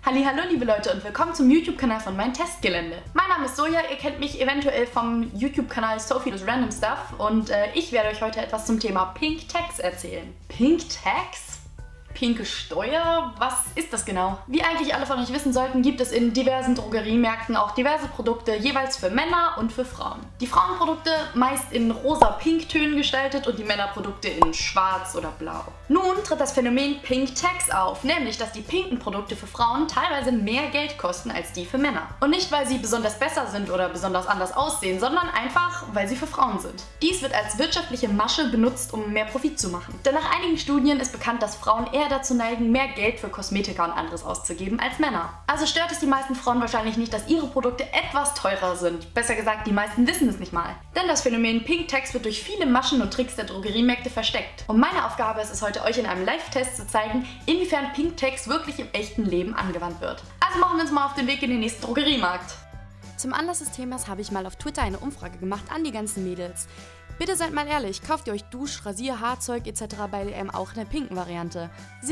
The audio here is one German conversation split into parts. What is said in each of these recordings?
Hallihallo liebe Leute und willkommen zum YouTube-Kanal von Mein Testgelände. Mein Name ist Soja, ihr kennt mich eventuell vom YouTube-Kanal Sophie does Random Stuff und ich werde euch heute etwas zum Thema Pink Tax erzählen. Pink Tax? Pinke Steuer? Was ist das genau? Wie eigentlich alle von euch wissen sollten, gibt es in diversen Drogeriemärkten auch diverse Produkte, jeweils für Männer und für Frauen. Die Frauenprodukte meist in rosa-pink-Tönen gestaltet und die Männerprodukte in schwarz oder blau. Nun tritt das Phänomen Pink Tax auf, nämlich dass die pinken Produkte für Frauen teilweise mehr Geld kosten als die für Männer. Und nicht, weil sie besonders besser sind oder besonders anders aussehen, sondern einfach, weil sie für Frauen sind. Dies wird als wirtschaftliche Masche benutzt, um mehr Profit zu machen. Denn nach einigen Studien ist bekannt, dass Frauen eher dazu neigen, mehr Geld für Kosmetika und anderes auszugeben als Männer. Also stört es die meisten Frauen wahrscheinlich nicht, dass ihre Produkte etwas teurer sind. Besser gesagt, die meisten wissen es nicht mal. Denn das Phänomen Pink Tax wird durch viele Maschen und Tricks der Drogeriemärkte versteckt. Und meine Aufgabe ist es heute, euch in einem Live-Test zu zeigen, inwiefern Pink Tax wirklich im echten Leben angewandt wird. Also machen wir uns mal auf den Weg in den nächsten Drogeriemarkt. Zum Anlass des Themas habe ich mal auf Twitter eine Umfrage gemacht an die ganzen Mädels. Bitte seid mal ehrlich, kauft ihr euch Dusch-, Rasier-, Haarzeug etc. bei DM auch in der pinken Variante?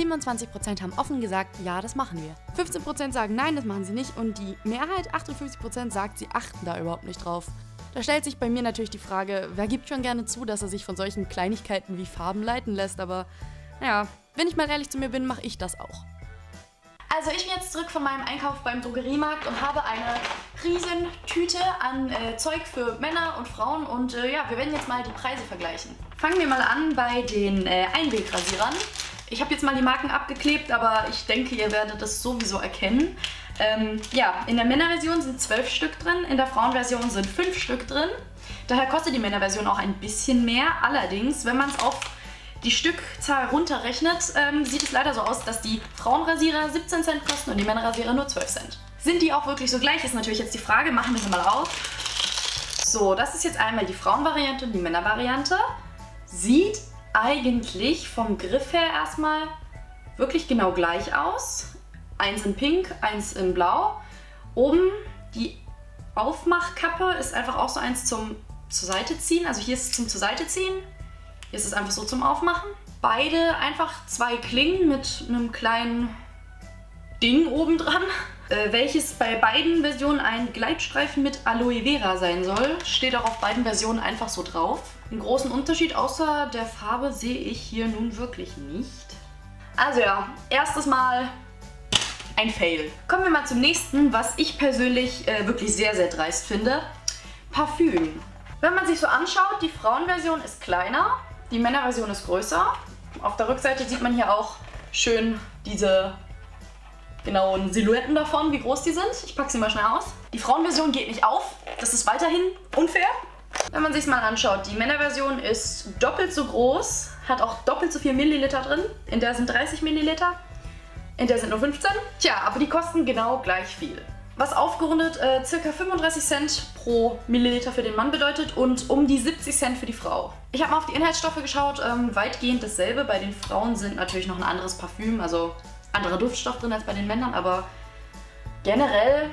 27% haben offen gesagt, ja, das machen wir. 15% sagen, nein, das machen sie nicht und die Mehrheit, 58%, sagt, sie achten da überhaupt nicht drauf. Da stellt sich bei mir natürlich die Frage, wer gibt schon gerne zu, dass er sich von solchen Kleinigkeiten wie Farben leiten lässt, aber naja, wenn ich mal ehrlich zu mir bin, mache ich das auch. Also ich bin jetzt zurück von meinem Einkauf beim Drogeriemarkt und habe eine riesen Tüte an Zeug für Männer und Frauen und ja, wir werden jetzt mal die Preise vergleichen. Fangen wir mal an bei den Einwegrasierern. Ich habe jetzt mal die Marken abgeklebt, aber ich denke, ihr werdet das sowieso erkennen. Ja, in der Männerversion sind 12 Stück drin, in der Frauenversion sind 5 Stück drin. Daher kostet die Männerversion auch ein bisschen mehr. Allerdings, wenn man es auf die Stückzahl runterrechnet, sieht es leider so aus, dass die Frauenrasierer 17 Cent kosten und die Männerrasierer nur 12 Cent. Sind die auch wirklich so gleich, ist natürlich jetzt die Frage, machen wir sie mal auf. So, das ist jetzt einmal die Frauenvariante und die Männervariante. Sieht eigentlich vom Griff her erstmal wirklich genau gleich aus. Eins in Pink, eins in Blau. Oben die Aufmachkappe ist einfach auch so eins zum zur Seite ziehen. Also hier ist es zum zur Seite ziehen. Hier ist es einfach so zum Aufmachen. Beide einfach zwei Klingen mit einem kleinen Ding oben dran, welches bei beiden Versionen ein Gleitstreifen mit Aloe Vera sein soll. Steht auch auf beiden Versionen einfach so drauf. Einen großen Unterschied außer der Farbe sehe ich hier nun wirklich nicht. Also ja, erstes Mal ein Fail. Kommen wir mal zum nächsten, was ich persönlich wirklich sehr, sehr dreist finde. Parfüm. Wenn man sich so anschaut, die Frauenversion ist kleiner. Die Männerversion ist größer. Auf der Rückseite sieht man hier auch schön diese genauen Silhouetten davon, wie groß die sind. Ich packe sie mal schnell aus. Die Frauenversion geht nicht auf. Das ist weiterhin unfair. Wenn man sich es mal anschaut, die Männerversion ist doppelt so groß, hat auch doppelt so viel Milliliter drin. In der sind 30 Milliliter, in der sind nur 15. Tja, aber die kosten genau gleich viel. Was aufgerundet ca. 35 Cent pro Milliliter für den Mann bedeutet und um die 70 Cent für die Frau. Ich habe mal auf die Inhaltsstoffe geschaut, weitgehend dasselbe. Bei den Frauen sind natürlich noch ein anderes Parfüm, also anderer Duftstoff drin als bei den Männern, aber generell,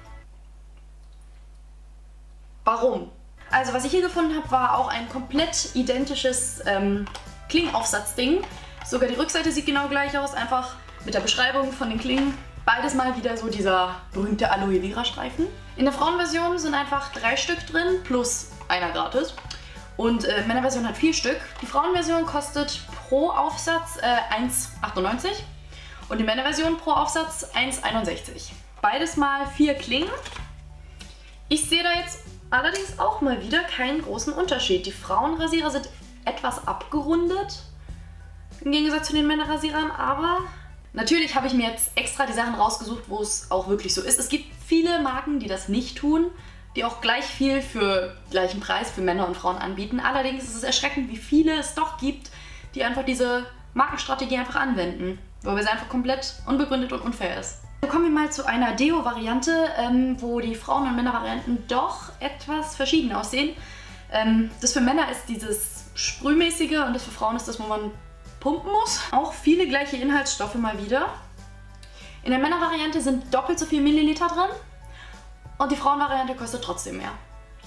warum? Also was ich hier gefunden habe, war auch ein komplett identisches Klingenaufsatzding. Sogar die Rückseite sieht genau gleich aus, einfach mit der Beschreibung von den Klingen. Beides mal wieder so dieser berühmte Aloe Vera Streifen. In der Frauenversion sind einfach 3 Stück drin, plus einer gratis. Und Männerversion hat 4 Stück. Die Frauenversion kostet pro Aufsatz 1,98 und die Männerversion pro Aufsatz 1,61. Beides mal 4 Klingen. Ich sehe da jetzt allerdings auch mal wieder keinen großen Unterschied. Die Frauenrasierer sind etwas abgerundet, im Gegensatz zu den Männerrasierern, aber natürlich habe ich mir jetzt extra die Sachen rausgesucht, wo es auch wirklich so ist. Es gibt viele Marken, die das nicht tun, die auch gleich viel für gleichen Preis für Männer und Frauen anbieten. Allerdings ist es erschreckend, wie viele es doch gibt, die einfach diese Markenstrategie einfach anwenden, weil sie einfach komplett unbegründet und unfair ist. Kommen wir mal zu einer Deo-Variante, wo die Frauen- und Männervarianten doch etwas verschieden aussehen. Das für Männer ist dieses Sprühmäßige und das für Frauen ist das, wo man pumpen muss. Auch viele gleiche Inhaltsstoffe mal wieder. In der Männervariante sind doppelt so viel Milliliter drin und die Frauenvariante kostet trotzdem mehr.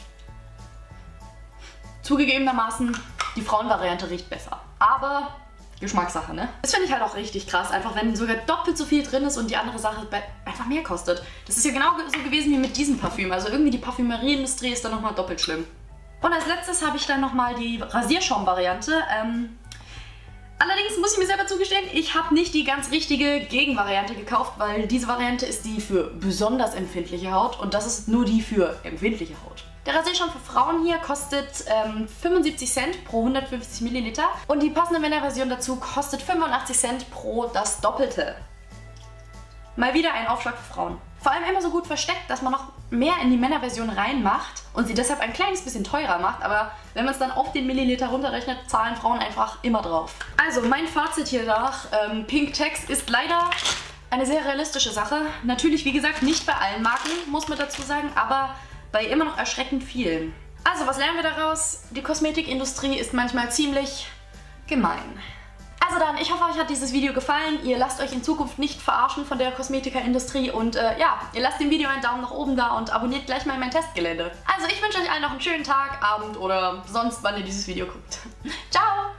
Zugegebenermaßen, die Frauenvariante riecht besser. Aber Geschmackssache, ne? Das finde ich halt auch richtig krass, einfach wenn sogar doppelt so viel drin ist und die andere Sache einfach einfach mehr kostet. Das ist ja genau so gewesen wie mit diesem Parfüm. Also irgendwie die Parfümerieindustrie ist dann nochmal doppelt schlimm. Und als letztes habe ich dann nochmal die Rasierschaum-Variante. Allerdings muss ich mir selber zugestehen, ich habe nicht die ganz richtige Gegenvariante gekauft, weil diese Variante ist die für besonders empfindliche Haut und das ist nur die für empfindliche Haut. Der Rasierschaum für Frauen hier kostet 75 Cent pro 150 Milliliter und die passende Männerversion dazu kostet 85 Cent pro das Doppelte. Mal wieder ein Aufschlag für Frauen. Vor allem immer so gut versteckt, dass man noch mehr in die Männerversion reinmacht und sie deshalb ein kleines bisschen teurer macht, aber wenn man es dann auf den Milliliter runterrechnet, zahlen Frauen einfach immer drauf. Also mein Fazit hier nach Pink Text ist leider eine sehr realistische Sache. Natürlich, wie gesagt, nicht bei allen Marken, muss man dazu sagen, aber bei immer noch erschreckend vielen. Also, was lernen wir daraus? Die Kosmetikindustrie ist manchmal ziemlich gemein. Also dann, ich hoffe, euch hat dieses Video gefallen. Ihr lasst euch in Zukunft nicht verarschen von der Kosmetikerindustrie und ja, ihr lasst dem Video einen Daumen nach oben da und abonniert gleich mal mein Testgelände. Also ich wünsche euch allen noch einen schönen Tag, Abend oder sonst, wann ihr dieses Video guckt. Ciao!